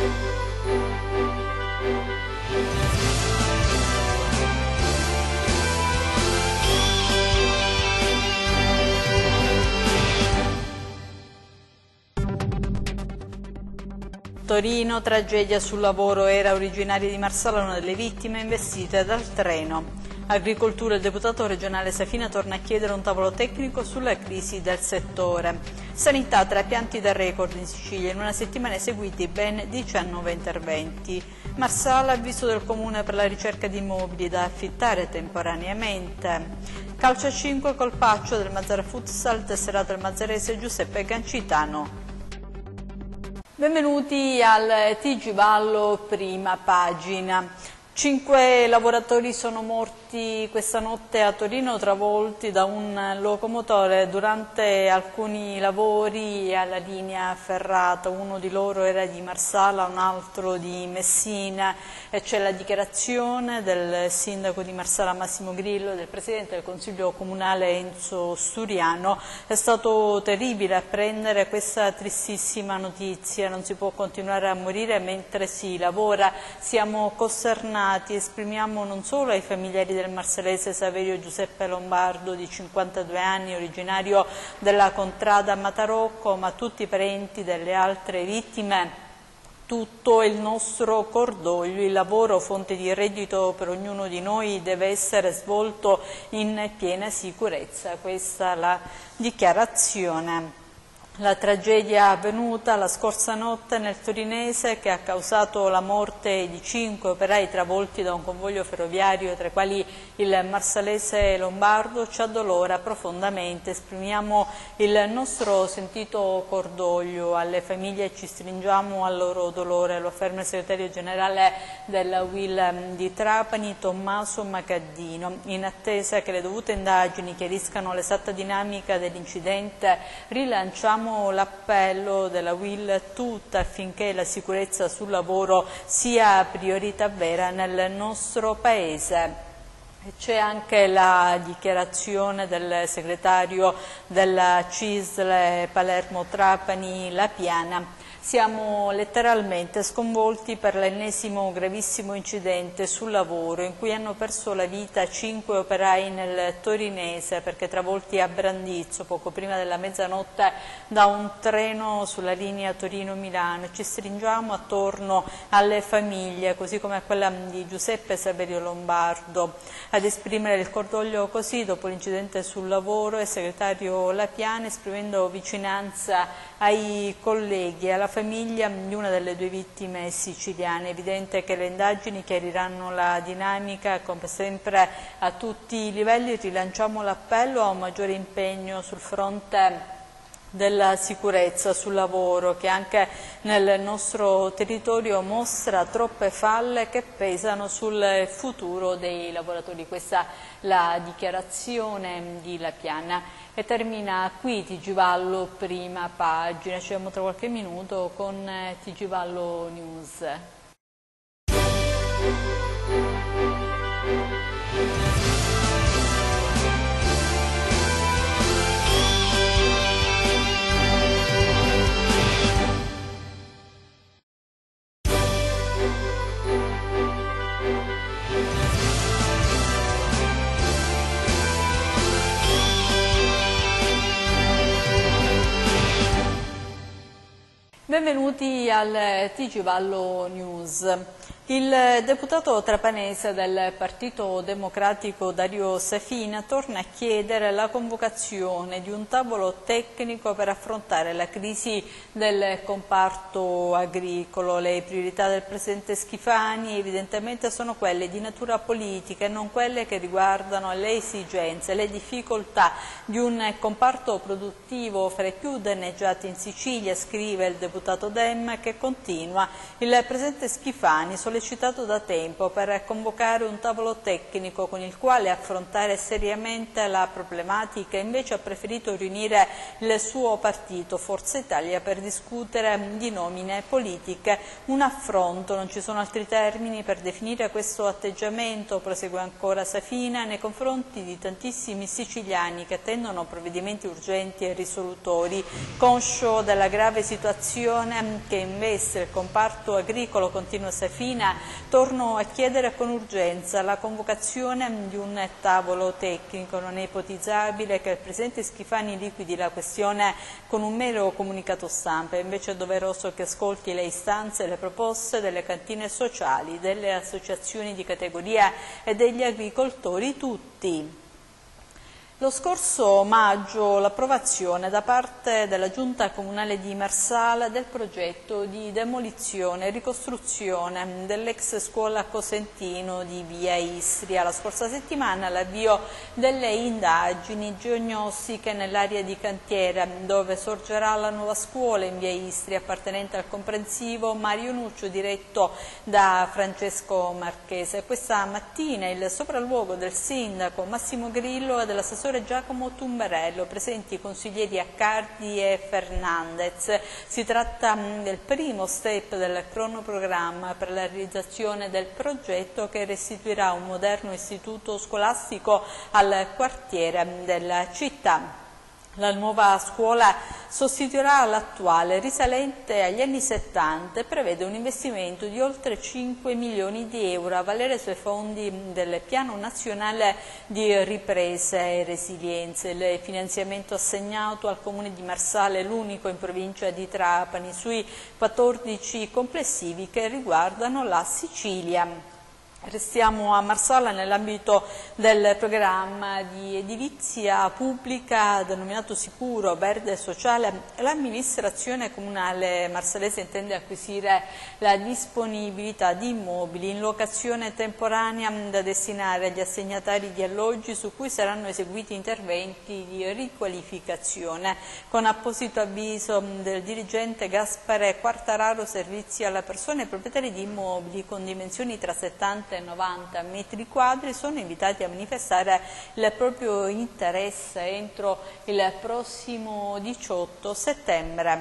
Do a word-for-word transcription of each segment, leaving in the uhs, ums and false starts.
Torino, tragedia sul lavoro, era originaria di Marsala una delle vittime investite dal treno. Agricoltura, il deputato regionale Safina torna a chiedere un tavolo tecnico sulla crisi del settore. Sanità, tra pianti da record in Sicilia, in una settimana eseguiti ben diciannove interventi. Marsala, avviso del Comune per la ricerca di immobili da affittare temporaneamente. Calcio a cinque, colpaccio del Mazzara Futsal, tesserato il mazzarese Giuseppe Gancitano. Benvenuti al T G Vallo, prima pagina. Cinque lavoratori sono morti questa notte a Torino, travolti da un locomotore durante alcuni lavori alla linea ferrata. Uno di loro era di Marsala, un altro di Messina, e c'è la dichiarazione del sindaco di Marsala Massimo Grillo e del presidente del Consiglio Comunale Enzo Sturiano. È stato terribile apprendere questa tristissima notizia, non si può continuare a morire mentre si lavora, siamo costernati. Esprimiamo non solo ai familiari del marsalese Saverio Giuseppe Lombardo di cinquantadue anni, originario della contrada Matarocco, ma a tutti i parenti delle altre vittime tutto il nostro cordoglio. Il lavoro, fonte di reddito per ognuno di noi, deve essere svolto in piena sicurezza. Questa è la dichiarazione. La tragedia avvenuta la scorsa notte nel Torinese, che ha causato la morte di cinque operai travolti da un convoglio ferroviario, tra i quali il marsalese Lombardo, ci addolora profondamente. Esprimiamo il nostro sentito cordoglio alle famiglie e ci stringiamo al loro dolore, lo afferma il segretario generale della U I L di Trapani, Tommaso Macaddino. In attesa che le dovute indagini chiariscano l'esatta dinamica dell'incidente, rilanciamo l'appello della U I L tutta affinché la sicurezza sul lavoro sia priorità vera nel nostro Paese. C'è anche la dichiarazione del segretario della C I S L Palermo Trapani La Piana. Siamo letteralmente sconvolti per l'ennesimo gravissimo incidente sul lavoro in cui hanno perso la vita cinque operai nel Torinese, perché travolti a Brandizzo poco prima della mezzanotte da un treno sulla linea Torino-Milano. Ci stringiamo attorno alle famiglie, così come a quella di Giuseppe Saverio Lombardo. Ad esprimere il cordoglio così dopo l'incidente sul lavoro il segretario La Piana, esprimendo vicinanza ai colleghi e alla famiglia di una delle due vittime siciliane. È evidente che le indagini chiariranno la dinamica, come sempre a tutti i livelli. Rilanciamo l'appello a un maggiore impegno sul fronte della sicurezza sul lavoro, che anche nel nostro territorio mostra troppe falle che pesano sul futuro dei lavoratori. Questa è la dichiarazione di La Piana. E termina qui T G Vallo, prima pagina. Ci vediamo tra qualche minuto con T G Vallo News. Benvenuti al T G Vallo News. Il deputato trapanese del Partito Democratico Dario Safina torna a chiedere la convocazione di un tavolo tecnico per affrontare la crisi del comparto agricolo. Le priorità del presidente Schifani evidentemente sono quelle di natura politica e non quelle che riguardano le esigenze, le difficoltà di un comparto produttivo fra i più danneggiati in Sicilia, scrive il deputato Dem, che continua. Il presidente Schifani sollecita sollecitato da tempo per convocare un tavolo tecnico con il quale affrontare seriamente la problematica, invece ha preferito riunire il suo partito, Forza Italia, per discutere di nomine politiche. Un affronto, non ci sono altri termini per definire questo atteggiamento, prosegue ancora Safina, nei confronti di tantissimi siciliani che attendono provvedimenti urgenti e risolutori. Conscio della grave situazione che investe il comparto agricolo, continua Safina, torno a chiedere con urgenza la convocazione di un tavolo tecnico. Non è ipotizzabile che il Presidente Schifani liquidi la questione con un mero comunicato stampa, invece è doveroso che ascolti le istanze e le proposte delle cantine sociali, delle associazioni di categoria e degli agricoltori tutti. Lo scorso maggio l'approvazione da parte della Giunta Comunale di Marsala del progetto di demolizione e ricostruzione dell'ex scuola Cosentino di via Istria. La scorsa settimana l'avvio delle indagini geognostiche nell'area di cantiere dove sorgerà la nuova scuola in via Istria appartenente al comprensivo Mario Nuccio, diretto da Francesco Marchese. Questa mattina il sopralluogo del sindaco Massimo Grillo e dell'assessore Giacomo Tumberello, presenti i consiglieri Accardi e Fernandez. Si tratta del primo step del cronoprogramma per la realizzazione del progetto che restituirà un moderno istituto scolastico al quartiere della città. La nuova scuola sostituirà l'attuale, risalente agli anni settanta, e prevede un investimento di oltre cinque milioni di euro a valere sui fondi del Piano Nazionale di Ripresa e Resilienza. Il finanziamento assegnato al Comune di Marsala è l'unico in provincia di Trapani sui quattordici complessivi che riguardano la Sicilia. Restiamo a Marsala nell'ambito del programma di edilizia pubblica denominato Sicuro, Verde e Sociale. L'amministrazione comunale marsalese intende acquisire la disponibilità di immobili in locazione temporanea da destinare agli assegnatari di alloggi su cui saranno eseguiti interventi di riqualificazione. Con apposito avviso del dirigente Gaspare Quartararo, servizi alla persona e proprietari di immobili con dimensioni tra settanta e novanta metri quadri sono invitati a manifestare il proprio interesse entro il prossimo diciotto settembre.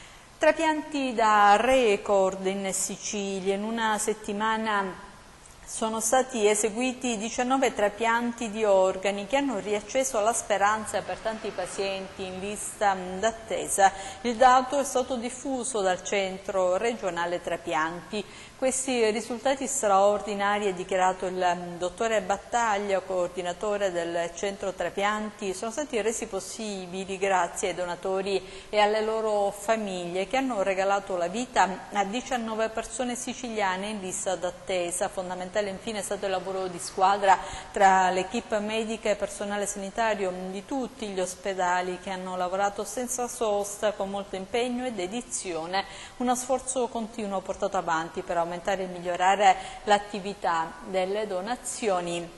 Trapianti da record in Sicilia. In una settimana sono stati eseguiti diciannove trapianti di organi che hanno riacceso la speranza per tanti pazienti in lista d'attesa. Il dato è stato diffuso dal Centro Regionale Trapianti. Questi risultati straordinari, ha dichiarato il dottore Battaglia, coordinatore del centro trapianti, sono stati resi possibili grazie ai donatori e alle loro famiglie che hanno regalato la vita a diciannove persone siciliane in lista d'attesa. Fondamentale infine è stato il lavoro di squadra tra l'equipe medica e personale sanitario di tutti gli ospedali che hanno lavorato senza sosta, con molto impegno e dedizione. Uno sforzo continuo portato avanti per aumentare e migliorare l'attività delle donazioni.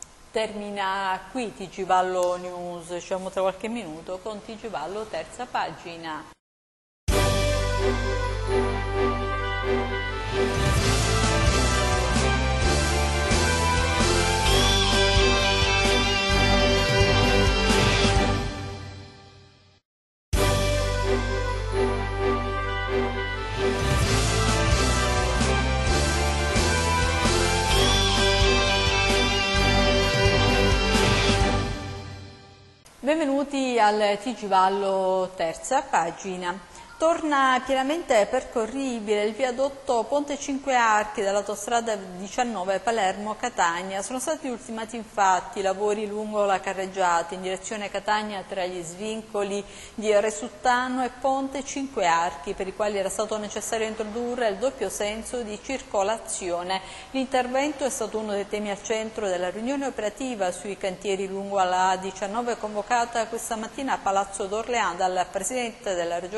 Termina qui T G Vallo News, ci vediamo tra qualche minuto con T G Vallo terza pagina. Benvenuti al T G Vallo terza pagina. Torna pienamente percorribile il viadotto Ponte Cinque Archi dell'autostrada diciannove Palermo-Catania. Sono stati ultimati infatti i lavori lungo la carreggiata in direzione Catania tra gli svincoli di Resuttano e Ponte Cinque Archi, per i quali era stato necessario introdurre il doppio senso di circolazione. L'intervento è stato uno dei temi al centro della riunione operativa sui cantieri lungo la A diciannove convocata questa mattina a Palazzo d'Orléans dal Presidente della Regione Siciliana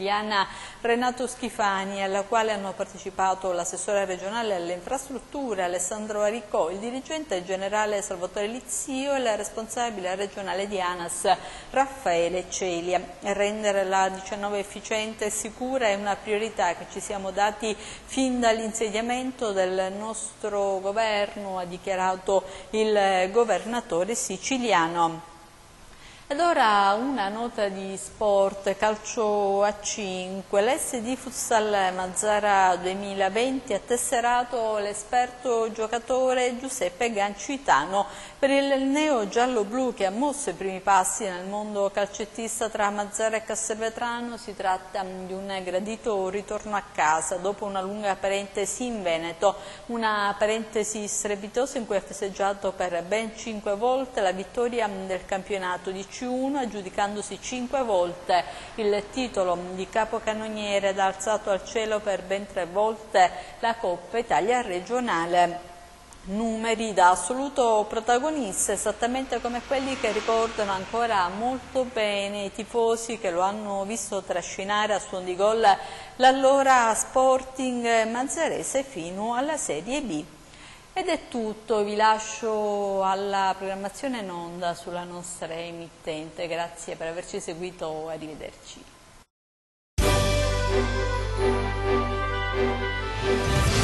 siciliana Renato Schifani, alla quale hanno partecipato l'assessore regionale alle infrastrutture Alessandro Aricò, il dirigente generale Salvatore Lizio e la responsabile regionale di ANAS Raffaele Celia. Rendere la diciannove efficiente e sicura è una priorità che ci siamo dati fin dall'insediamento del nostro governo, ha dichiarato il governatore siciliano. Ed ora una nota di sport, calcio a cinque. L'S D Futsal Mazara duemilaventi ha tesserato l'esperto giocatore Giuseppe Gancitano per il neo giallo-blu che ha mosso i primi passi nel mondo calcettista tra Mazara e Castelvetrano. Si tratta di un gradito ritorno a casa dopo una lunga parentesi in Veneto, una parentesi strepitosa in cui ha festeggiato per ben cinque volte la vittoria del campionato di C uno, aggiudicandosi cinque volte il titolo di capocannoniere ed ha alzato al cielo per ben tre volte la Coppa Italia regionale. Numeri da assoluto protagonista, esattamente come quelli che ricordano ancora molto bene i tifosi che lo hanno visto trascinare a suon di gol l'allora Sporting Mazzarese fino alla Serie B. Ed è tutto, vi lascio alla programmazione in onda sulla nostra emittente. Grazie per averci seguito, arrivederci.